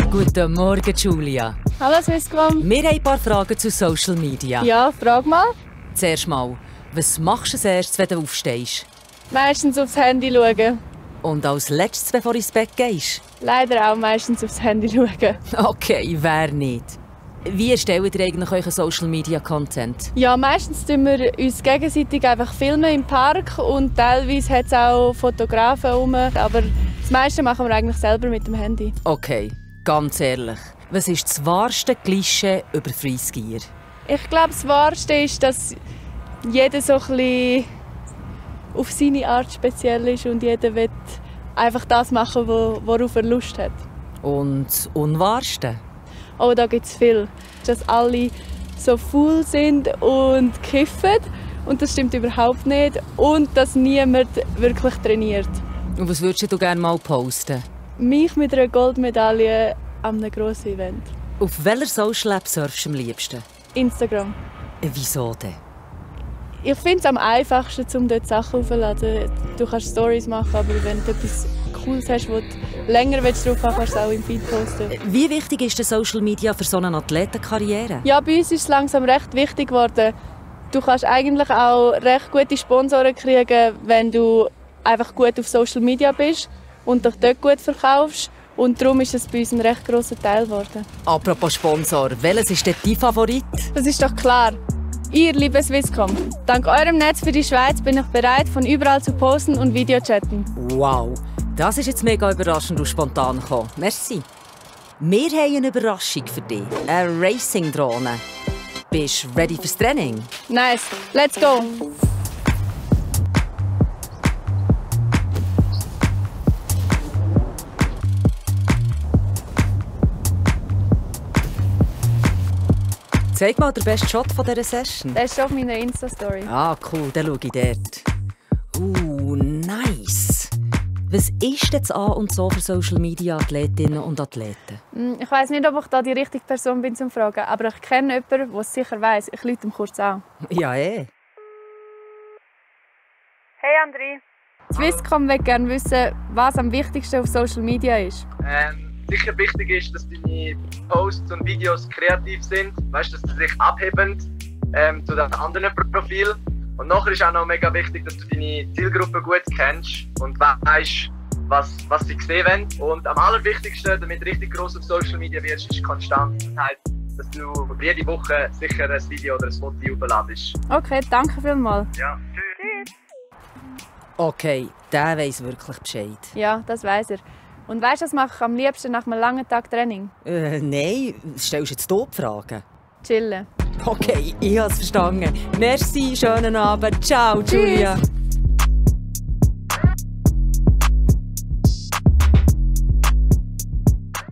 Guten Morgen, Julia. Hallo Swisscom. Wir haben ein paar Fragen zu Social Media. Ja, frag mal. Zuerst mal, was machst du als erstes, wenn du aufstehst? Meistens aufs Handy schauen. Und als letztes, bevor du ins Bett gehst? Leider auch meistens aufs Handy schauen. Okay, wer nicht? Wie erstellt ihr eigentlich euren Social Media Content? Ja, meistens filmen wir uns gegenseitig einfach filmen im Park und teilweise hat es auch Fotografen herum. Aber das meiste machen wir eigentlich selber mit dem Handy. Okay, ganz ehrlich. Was ist das wahrste Klischee über Freeskier? Ich glaube, das Wahrste ist, dass jeder so ein bisschen auf seine Art speziell ist und jeder will einfach das machen, worauf er Lust hat. Und das Unwahrste? Oh, da gibt es viel. Dass alle so faul sind und kiffen. Und das stimmt überhaupt nicht. Und dass niemand wirklich trainiert. Und was würdest du gerne mal posten? Mich mit einer Goldmedaille an einem grossen Event. Auf welcher Social App surfst du am liebsten? Instagram. Wieso denn? Ich finde es am einfachsten, um dort Sachen aufzuladen. Du kannst Stories machen, aber wenn du etwas Cooles hast, wo du länger drauf haben willst, kannst du es auch im Feed posten. Wie wichtig ist Social Media für so eine Athletenkarriere? Ja, bei uns ist es langsam recht wichtig geworden. Du kannst eigentlich auch recht gute Sponsoren kriegen, wenn du einfach gut auf Social Media bist und dich dort gut verkaufst. Und darum ist es bei uns ein recht grosser Teil geworden. Apropos Sponsor, welches ist denn dein Favorit? Das ist doch klar. Ihr, liebe Swisscom, dank eurem Netz für die Schweiz bin ich bereit, von überall zu posten und Videochatten. Wow, das ist jetzt mega überraschend und spontan gekommen. Merci. Wir haben eine Überraschung für dich. Eine Racing-Drohne. Bist du ready fürs Training? Nice, let's go! Zeig mal den besten Shot von dieser Session. Das ist auf meiner Insta-Story. Ah, cool, dann schaue ich dort. Nice. Was ist jetzt an und so für Social Media Athletinnen und Athleten? Ich weiss nicht, ob ich da die richtige Person bin zum Fragen, aber ich kenne jemanden, der es sicher weiss. Ich rufe ihm kurz an. Ja, Hey André. Swisscom will gerne wissen, was am wichtigsten auf Social Media ist. Sicher wichtig ist, dass deine Posts und Videos kreativ sind, weißt, dass sie sich abheben zu den anderen Profilen. Und nachher ist auch noch mega wichtig, dass du deine Zielgruppe gut kennst und weißt, was sie sehen wollen. Und am allerwichtigsten, damit du richtig gross auf Social Media wirst, ist Konstanz. Das heisst, dass du jede Woche sicher ein Video oder ein Foto aufladest. Okay, danke vielmals. Ja, tschüss. Okay, der weiss wirklich Bescheid. Ja, das weiss er. Und weißt du, was mache ich am liebsten nach einem langen Tag Training? Nein, stellst du jetzt hier die Fragen? Chillen. Okay, ich habe es verstanden. Merci, schönen Abend. Ciao, Julia. Tschüss.